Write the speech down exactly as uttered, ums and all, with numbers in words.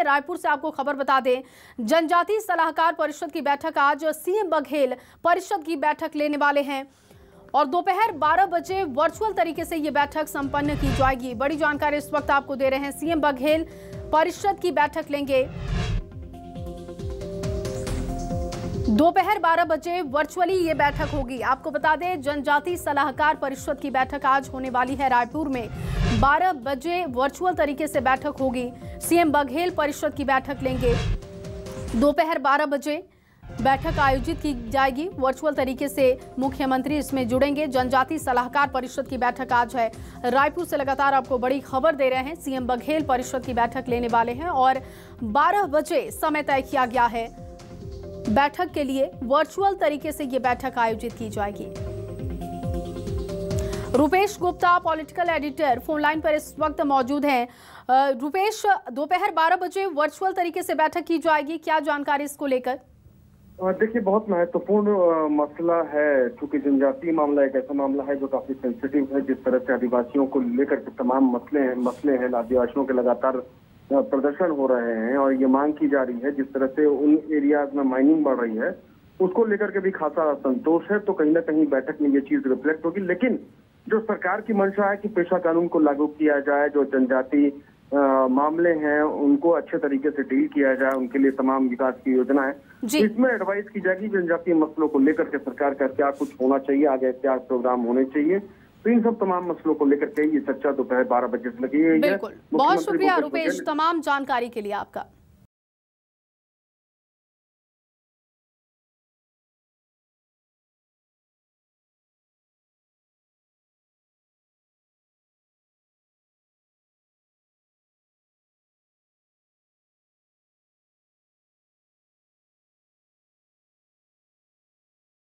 रायपुर से आपको खबर बता दें, जनजातीय सलाहकार परिषद की बैठक आज सीएम बघेल परिषद की बैठक लेने वाले हैं और दोपहर बारह बजे वर्चुअल तरीके से ये बैठक संपन्न की जाएगी। बड़ी जानकारी इस वक्त आपको दे रहे हैं, सीएम बघेल परिषद की बैठक लेंगे। दोपहर बारह बजे वर्चुअली ये बैठक होगी। आपको बता दें, जनजातीय सलाहकार परिषद की बैठक आज होने वाली है रायपुर में। बारह बजे वर्चुअल तरीके से बैठक होगी। सीएम बघेल परिषद की बैठक लेंगे। दोपहर बारह बजे बैठक आयोजित की जाएगी वर्चुअल तरीके से। मुख्यमंत्री इसमें जुड़ेंगे। जनजातीय सलाहकार परिषद की बैठक आज है रायपुर से। लगातार आपको बड़ी खबर दे रहे हैं, सीएम बघेल परिषद की बैठक लेने वाले हैं और बारह बजे समय तय किया गया है बैठक के लिए। वर्चुअल तरीके से ये बैठक आयोजित की जाएगी। Rupesh Gupta political editor phone line पर इस वक्त मौजूद हैं। रुपेश, दोपहर बारह बजे वर्चुअल तरीके से बैठक की जाएगी, क्या जानकारी इसको लेकर? देखिए, बहुत महत्वपूर्ण मसला है, क्योंकि जनजातीय मामला एक ऐसा मामला है जो काफी सेंसिटिव है। जिस तरह से आदिवासियों को लेकर के तमाम मसले हैं मसले हैं आदिवासियों के लगातार प्रदर्शन हो रहे हैं और ये मांग की जा रही है, जिस तरह से उन एरियाज में माइनिंग बढ़ रही है उसको लेकर के भी खासा असंतोष है। तो कहीं ना कहीं बैठक में ये चीज रिफ्लेक्ट होगी। लेकिन जो सरकार की मंशा है कि पेशा कानून को लागू किया जाए, जो जनजातीय मामले हैं उनको अच्छे तरीके से डील किया जाए, उनके लिए तमाम विकास की योजना है, इसमें एडवाइस की जाएगी जनजातीय मसलों को लेकर के सरकार का क्या कुछ होना चाहिए, आगे क्या प्रोग्राम होने चाहिए। तो इन सब तमाम मसलों को लेकर के ये चर्चा दोपहर बारह बजे से लगी है। बिल्कुल, बहुत शुक्रिया रुपेश तमाम जानकारी के लिए आपका।